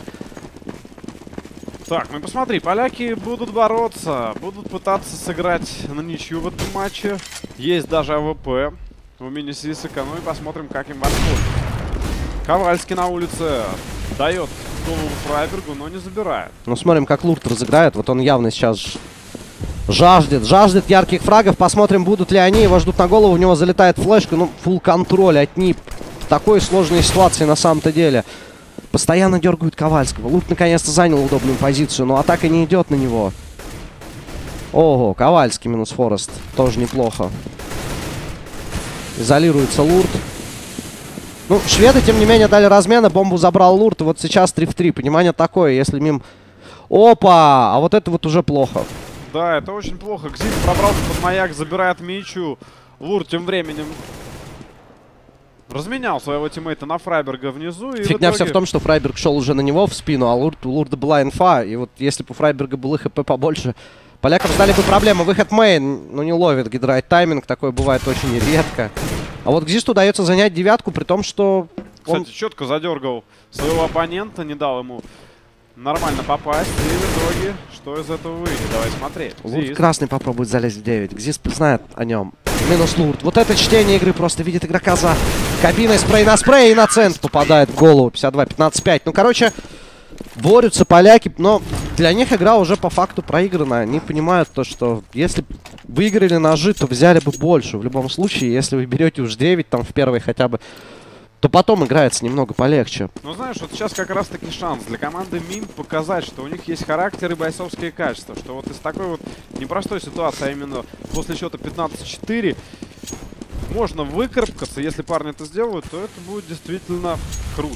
Так, ну посмотри, поляки будут бороться, будут пытаться сыграть на ничью в этом матче. Есть даже АВП у мини-сисика, ну и посмотрим, как им подходит. Ковальский на улице дает голову Фрайбергу, но не забирает. Ну, смотрим, как Лурд разыграет. Вот он явно сейчас жаждет, жаждет ярких фрагов. Посмотрим, будут ли они. Его ждут на голову, у него залетает флешка. Ну, фулл контроль от нип. В такой сложной ситуации на самом-то деле. Постоянно дергают Ковальского. Лурд наконец-то занял удобную позицию, но атака не идет на него. Ого, Ковальский минус Форест. Тоже неплохо. Изолируется Лурд. Ну, шведы, тем не менее, дали размены. Бомбу забрал Лурд. И вот сейчас три в три. Понимание такое, если мим... Опа! А вот это вот уже плохо. Да, это очень плохо. Кзит пробрался под маяк, забирает Мичу. Лурд тем временем разменял своего тиммейта на Фрайберга внизу. И Фигня в итоге... вся в том, что Фрайберг шел уже на него в спину, а Лурд, у Лурда была инфа. И вот если бы у Фрайберга было хп побольше, полякам ждали бы проблемы. Выход мейн, ну не ловит Гидрайт тайминг, такое бывает очень редко. А вот Гзисту удается занять девятку, при том, что... Кстати, он... четко задергал своего оппонента, не дал ему нормально попасть. И в итоге, что из этого выйдет? Давай смотреть. Лурд Зист. красный попробует залезть в девять. Гзист знает о нем. Минус Лурд. Вот это чтение игры, просто видит игрока за кабиной, спрей на спрей, и на цент попадает в голову. пятьдесят два пятнадцать пять. Ну, короче, борются поляки, но для них игра уже по факту проиграна. Они понимают то, что если выиграли ножи, то взяли бы больше. В любом случае, если вы берете уж девять, там в первой хотя бы, то потом играется немного полегче. Ну, знаешь, вот сейчас как раз-таки шанс для команды Мим показать, что у них есть характер и бойцовские качества. Что вот из такой вот непростой ситуации, а именно после счета пятнадцать четыре, можно выкарабкаться. Если парни это сделают, то это будет действительно круто.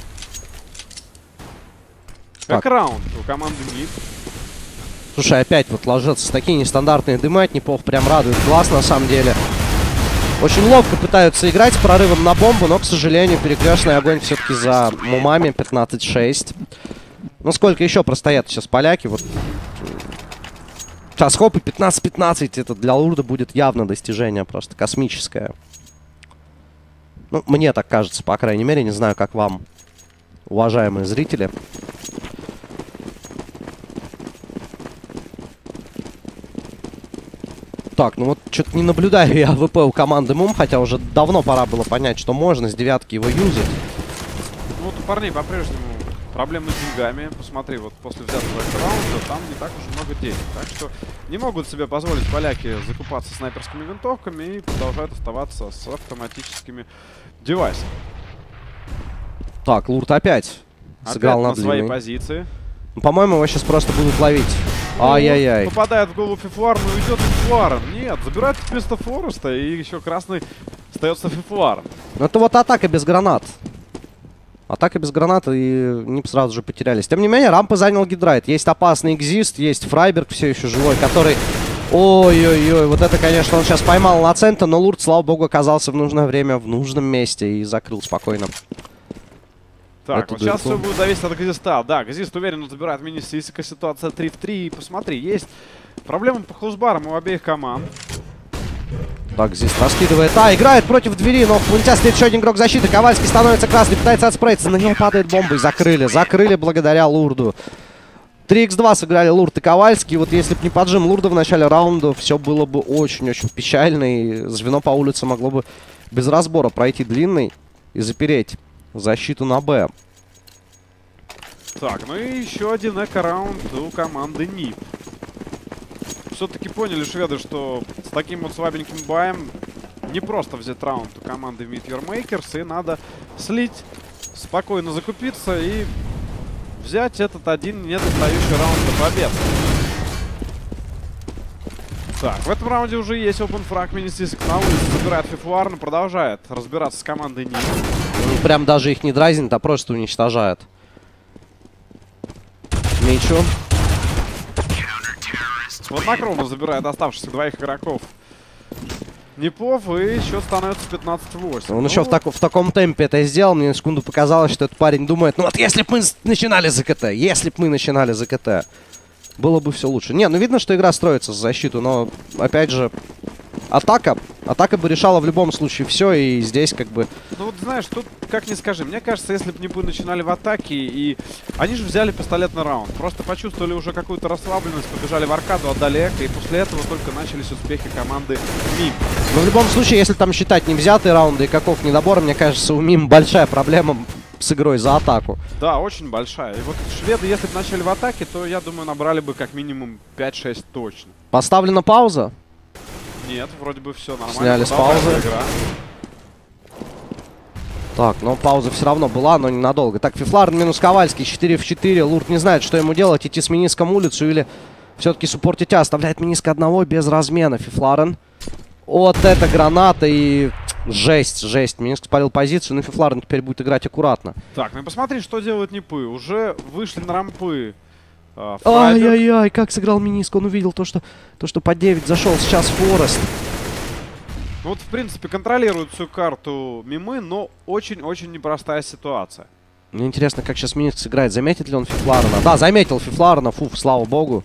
Как Так. раунд у команды Мим. Слушай, опять вот ложатся такие нестандартные дымы от Непов. Прям радует глаз, на самом деле. Очень ловко пытаются играть с прорывом на бомбу, но, к сожалению, перекрестный огонь все-таки за Мумами. пятнадцать шесть. Ну, сколько еще простоят сейчас поляки? Вот. Сейчас хоп и пятнадцать пятнадцать. Это для Лурда будет явно достижение просто космическое. Ну, мне так кажется, по крайней мере. Не знаю, как вам, уважаемые зрители. Так, ну вот что-то не наблюдаю я АВП у команды Мум, хотя уже давно пора было понять, что можно с девятки его юзать. Ну, вот у парней по-прежнему проблемы с деньгами. Посмотри, вот после взятого раунда там не так уж много денег. Так что не могут себе позволить поляки закупаться снайперскими винтовками и продолжают оставаться с автоматическими девайсами. Так, Лурд опять сыграл Опять на на своей длинный. позиции. Ну, по-моему, его сейчас просто будут ловить. Ай-яй-яй. Попадает в голову Фифуар, но уйдет Фифуаром. Нет, забирает вместо Фореста, и еще красный остается Фифуаром. Ну, это вот атака без гранат. Атака без гранат, и Нип сразу же потерялись. Тем не менее, рампы занял Гидрайт. Есть опасный Экзист, есть Фрайберг все еще живой, который... Ой-ой-ой, вот это, конечно, он сейчас поймал на центр, но Лурд, слава богу, оказался в нужное время в нужном месте и закрыл спокойно. Так, эту вот сейчас дырку. все будет зависеть от Газиста. Да, Газист уверенно забирает мини-сисика. Ситуация три в три. И посмотри, есть проблемы по хлузбарам у обеих команд. Так, здесь раскидывает. А, играет против двери, но у тебя стоит еще один игрок защиты. Ковальский становится красный, пытается отспрейтиться. На него падает бомба и закрыли. Закрыли благодаря Лурду. три икс два сыграли Лурд и Ковальский. Вот если бы не поджим Лурда в начале раунда, все было бы очень-очень печально. И звено по улице могло бы без разбора пройти длинный и запереть защиту на Б. Так, ну и еще один эко-раунд у команды Нип. Все-таки поняли шведы, что с таким вот слабеньким баем не просто взять раунд у команды Meet Your Makers, и надо слить, спокойно закупиться и взять этот один недостающий раунд до победы. Так, в этом раунде уже есть опенфраг, мини-сисик на улице, забирает Фифуар, но продолжает разбираться с командой Нип. Ну, прям даже их не дразнит, а просто уничтожает. Мичу. Хладнокровно забирает оставшихся двоих игроков Непов, и счет становится пятнадцать восемь. Он ну, еще в, так, в таком темпе это сделал. Мне на секунду показалось, что этот парень думает, ну вот если бы мы начинали за КТ, если бы мы начинали за КТ, было бы все лучше. Не, ну видно, что игра строится за защиту, но, опять же, атака Атака бы решала в любом случае все, и здесь как бы... Ну вот знаешь, тут как ни скажи, мне кажется, если бы НИПы начинали в атаке, и они же взяли пистолетный раунд, просто почувствовали уже какую-то расслабленность, побежали в аркаду, отдали эко, и после этого только начались успехи команды МИМ. Но в любом случае, если там считать не взятые раунды и каков недобора, мне кажется, у МИМ большая проблема с игрой за атаку. Да, очень большая. И вот шведы, если бы начали в атаке, то, я думаю, набрали бы как минимум пять-шесть точно. Поставлена пауза. Нет, вроде бы все нормально. Сняли с паузы. Игра. Так, но пауза все равно была, но ненадолго. Так, Фифларен минус Ковальский, четыре в четыре. Лурд не знает, что ему делать, идти с Миниском улицу или все-таки суппортить А. Оставляет Миниска одного без размена. Фифларен. Вот это граната и... Жесть, жесть. Миниск спалил позицию, но Фифларен теперь будет играть аккуратно. Так, ну и посмотри, что делают НИПы. Уже вышли на рампы. Uh, Ай-яй-яй, как сыграл Миниск. Он увидел то, что, то, что по девять зашел сейчас Форест. Ну вот, в принципе, контролируют всю карту мимы, но очень-очень непростая ситуация. Мне интересно, как сейчас Миниск сыграет. Заметит ли он Фифларена? Да, заметил Фифларена. Фуф, слава богу.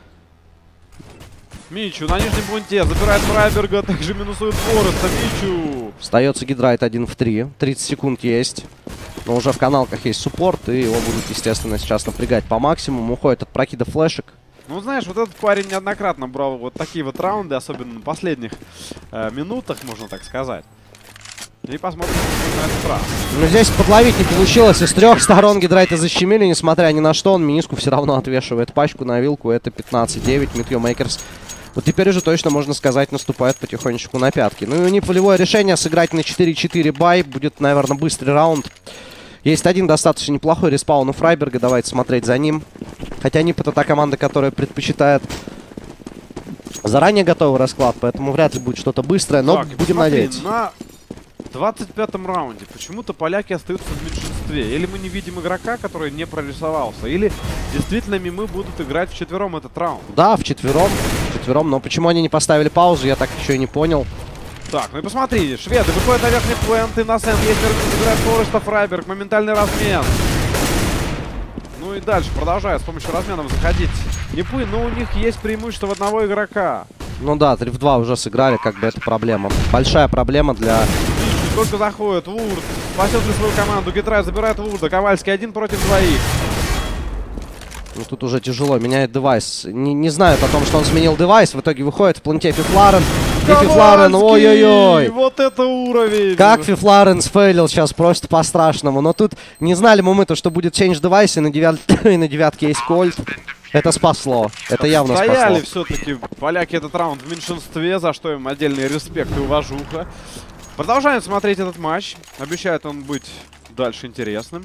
Мичу на нижнем пункте забирает Фрайберга, также минусует Фореста. Мичу. Остается Гидрайт один в три. тридцать секунд есть. Но уже в каналках есть суппорт, и его будут, естественно, сейчас напрягать по максимуму. Уходит от прокида флешек. Ну, знаешь, вот этот парень неоднократно брал вот такие вот раунды, особенно на последних э, минутах, можно так сказать. И посмотрим, что на этот раз. Ну, здесь подловить не получилось. И с трех сторон Гидрайта защемили, несмотря ни на что. Он Миниску все равно отвешивает пачку на вилку. Это пятнадцать девять. Митью Мейкерс. Вот теперь уже точно, можно сказать, наступает потихонечку на пятки. Ну и у них волевое решение сыграть на четыре четыре бай. Будет, наверное, быстрый раунд. Есть один достаточно неплохой респаун у Фрайберга. Давайте смотреть за ним. Хотя Нип — это та команда, которая предпочитает заранее готовый расклад. Поэтому вряд ли будет что-то быстрое. Но так, будем посмотри, надеяться. На двадцать пятом раунде почему-то поляки остаются в меньшинстве. Или мы не видим игрока, который не прорисовался. Или действительно мимы будут играть вчетвером этот раунд. Да, вчетвером. Вчетвером. Но почему они не поставили паузу, я так еще и не понял. Так, ну и посмотри, шведы выходят на верхний плент, и на сент есть забирает Фореста, Фрайберг, моментальный размен. Ну и дальше продолжают с помощью разменов заходить Нипы, но у них есть преимущество в одного игрока. Ну да, три в два уже сыграли, как бы это проблема. Большая проблема для... Мичу только заходит, Вурд спасет ли свою команду, Гидрайт забирает Вурда, Ковальский один против двоих. Ну тут уже тяжело, меняет девайс. Не, не знают о том, что он сменил девайс. В итоге выходит в планте Фифларен. И Фифларен, ой-ой-ой. Вот это уровень! Как Фифларен сфейлил сейчас просто по-страшному. Но тут не знали мы то, что будет change девайс, и на, девят... и на девятке есть кольт. Это спасло. Это явно спасло. Стояли все-таки поляки этот раунд в меньшинстве, за что им отдельный респект и уважуха. Продолжаем смотреть этот матч. Обещает он быть дальше интересным.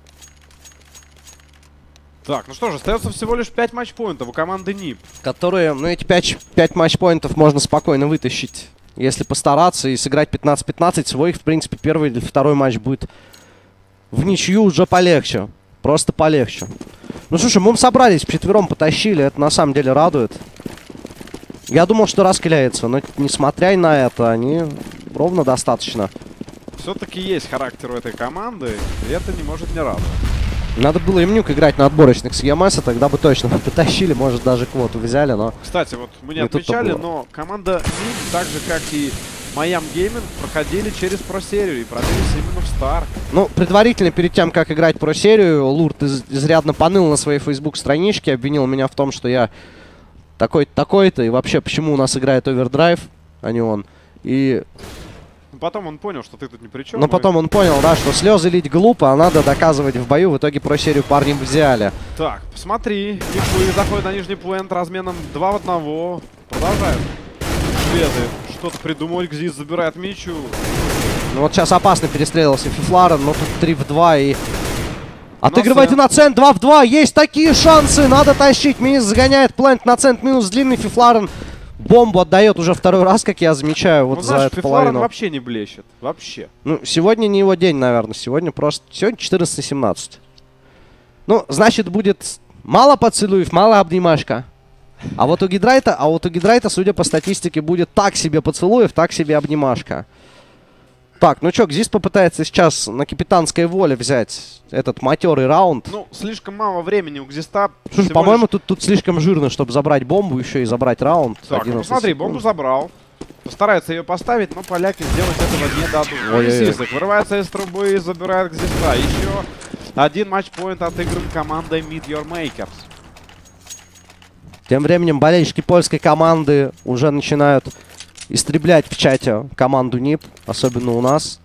Так, ну что же, остается всего лишь пять матчпоинтов у команды НИП. Которые, ну эти пять матчпоинтов можно спокойно вытащить, если постараться и сыграть пятнадцать пятнадцать. Свой, в принципе, первый или второй матч будет в ничью уже полегче. Просто полегче. Ну слушай, мы собрались, вчетвером потащили, это на самом деле радует. Я думал, что раскляется, но несмотря на это, они ровно достаточно. Все-таки есть характер у этой команды, и это не может не радовать. Надо было им нюк играть на отборочных с ЕМС, тогда бы точно потащили, может даже квоту взяли, но... Кстати, вот мы не, не отмечали, но команда НИП, так же как и Майам Гейминг, проходили через про-серию и пробились именно в Стар. Ну, предварительно, перед тем, как играть про-серию, Лурд из изрядно поныл на своей фейсбук-страничке, обвинил меня в том, что я такой-то, такой-то, и вообще, почему у нас играет овердрайв, а не он. И... Потом он понял, что ты тут ни при чем. Но потом он понял, да, что слезы лить глупо, а надо доказывать в бою. В итоге про-серию парни взяли. Так, посмотри. Нипы заходят на нижний плент разменом два в одного. Продолжаем. Шведы что-то придумали. Гзис забирает Мичу. Ну вот сейчас опасно перестрелился Фифларен, но тут три в два и... Отыгрывайте на цент, два в два. Есть такие шансы, надо тащить. Минус загоняет плент на цент, минус длинный. Фифларен бомбу отдает уже второй раз, как я замечаю, вот ну, за знаешь, эту Фифларен половину. Вообще не блещет. Вообще. Ну, сегодня не его день, наверное. Сегодня просто... Сегодня четырнадцать семнадцать. Ну, значит, будет мало поцелуев, мало обнимашка. А вот у Гидрайта, а вот у Гидрайта, судя по статистике, будет так себе поцелуев, так себе обнимашка. Так, ну что, Гзис попытается сейчас на капитанской воле взять этот матерый раунд. Ну, слишком мало времени у Гзиста. Слушай, по-моему, лишь... тут, тут слишком жирно, чтобы забрать бомбу еще и забрать раунд. Так, ну, посмотри, бомбу забрал. Постарается ее поставить, но поляки сделать этого не дадут. Сисик вырывается из трубы и забирает Гзиста. Еще один матчпоинт отыгран командой Meet Your Makers. Тем временем болельщики польской команды уже начинают истреблять в чате команду нип, особенно у нас.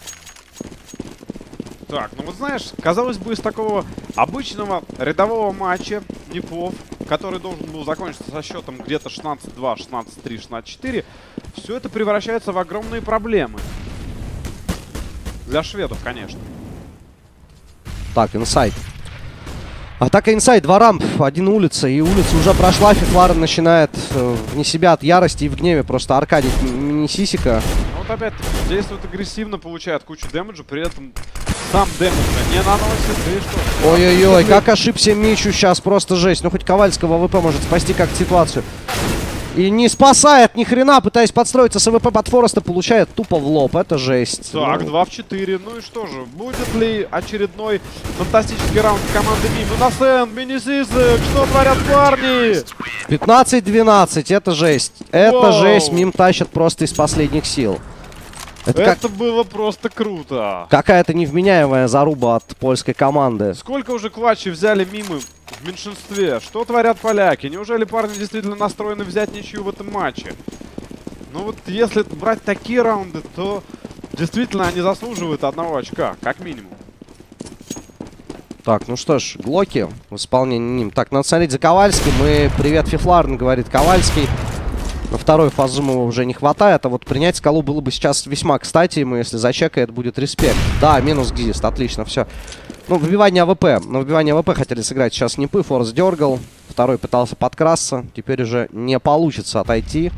Так, ну вот знаешь, казалось бы, из такого обычного рядового матча НИПов, который должен был закончиться со счетом где-то шестнадцать два, шестнадцать три, шестнадцать четыре, все это превращается в огромные проблемы. Для шведов, конечно. Так, инсайд. Атака инсайд, два рамп, один улица. И улица уже прошла, Фифларен начинает э, вне себя от ярости и в гневе просто аркадить мини-сисика. Ну вот опять действует агрессивно, получает кучу дэмэджа, при этом сам дэмэджа не наносит. И что? Ой-ой-ой, как ошибся Мичу сейчас, просто жесть. Ну хоть Ковальского АВП может спасти как ситуацию. И не спасает ни хрена, пытаясь подстроиться с АВП под Фореста, получает тупо в лоб. Это жесть. Так, ну... два в четыре. Ну и что же, будет ли очередной фантастический раунд команды Мим? Innocent, мини-сисик, что творят парни? пятнадцать двенадцать, это жесть. Это Воу. жесть, Мим тащит просто из последних сил. Это, Это, Это было просто круто. Какая-то невменяемая заруба от польской команды. Сколько уже клатчей взяли Мимы в меньшинстве? Что творят поляки? Неужели парни действительно настроены взять ничью в этом матче? Ну вот если брать такие раунды, то действительно они заслуживают одного очка, как минимум. Так, ну что ж, Глоки в исполнении ним. Так, надо смотреть за Ковальским. И привет, Фифларен, говорит Ковальский. На второй фазумова уже не хватает. А вот принять скалу было бы сейчас весьма кстати. Ему, если зачекает, будет респект. Да, минус Гзист, отлично, все. Ну, выбивание АВП. На выбивание АВП хотели сыграть сейчас НИПы. Форс дергал. Второй пытался подкрасться. Теперь уже не получится отойти.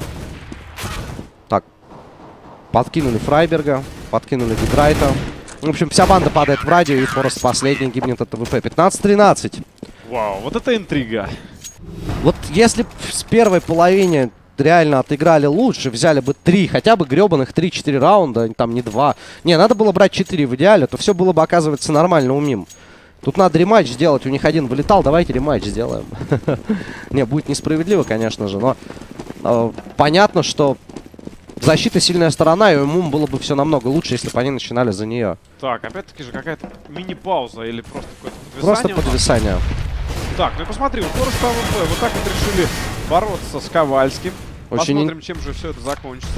Так. Подкинули Фрайберга. Подкинули Гидрайта. В общем, вся банда падает в радио. И Форс последний гибнет от АВП. пятнадцать тринадцать. Вау, вот это интрига. Вот если с первой половине реально отыграли лучше, взяли бы три, хотя бы гребаных три-четыре раунда, там не два. Не, надо было брать четыре в идеале, то все было бы, оказывается, нормально у Мим. Тут надо рематч сделать, у них один вылетал, давайте рематч сделаем. Не, будет несправедливо, конечно же, но э, понятно, что защита сильная сторона, и у Мум было бы все намного лучше, если бы они начинали за нее. Так, опять-таки же какая-то мини-пауза или просто какое-то подвисание. Просто подвисание. Так, ну и посмотри, у Фореста АВП вот так вот решили бороться с Ковальским. Очень Посмотрим, чем же все это закончится.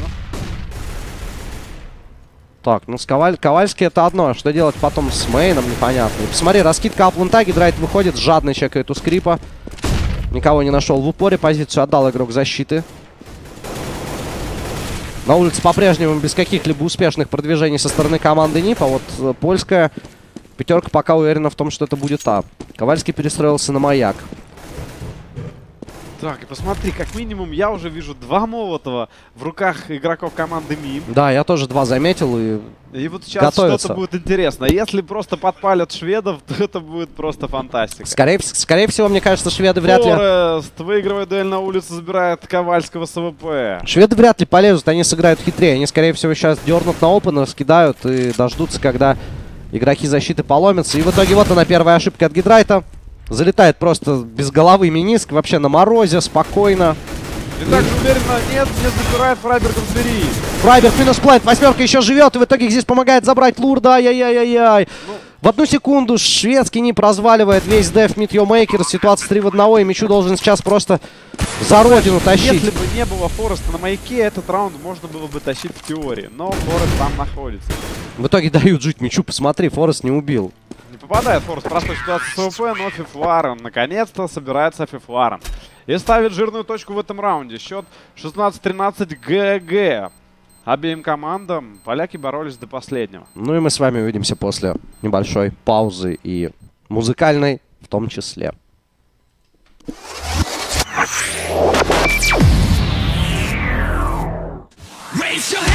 Так, ну с Коваль... Ковальский это одно. Что делать потом с мейном, непонятно. И посмотри, раскидка Апланта, Гидрайт выходит, жадно чекает у скрипа. Никого не нашел в упоре, позицию отдал игрок защиты. На улице по-прежнему без каких-либо успешных продвижений со стороны команды НИП. А вот э, польская пятерка пока уверена в том, что это будет А. Ковальский перестроился на маяк. Так, и посмотри, как минимум я уже вижу два молотова в руках игроков команды Мим. Да, я тоже два заметил и И вот сейчас готовится. что-то будет интересно. Если просто подпалят шведов, то это будет просто фантастика. Скорее, скорее всего, мне кажется, шведы вряд ли... Форест выигрывает дуэль на улице, забирает Ковальского с АВП. Шведы вряд ли полезут, они сыграют хитрее. Они, скорее всего, сейчас дернут на опенер, скидают и дождутся, когда игроки защиты поломятся. И в итоге вот она, первая ошибка от Гидрайта. Залетает просто без головы миниск, вообще на морозе, спокойно. И также уверенно, нет, не забирает Фрайберга в двери. Фрайберг минус плайт, восьмерка еще живет, и в итоге здесь помогает забрать Лурда, ай-яй-яй-яй. Ну, в одну секунду шведский нип разваливает весь деф Meet Your Makers, ситуация три в одного, и Мичу должен сейчас просто за родину тащить. Если бы не было Фореста на маяке, этот раунд можно было бы тащить в теории, но Форест там находится. В итоге дают жить Мичу, посмотри, Форест не убил. Не попадает Форест в простой ситуации с АВП, но Фифларен наконец-то собирается Фифларен. И ставит жирную точку в этом раунде. Счет шестнадцать тринадцать ГГ. Обеим командам поляки боролись до последнего. Ну и мы с вами увидимся после небольшой паузы и музыкальной в том числе. Raise your hand.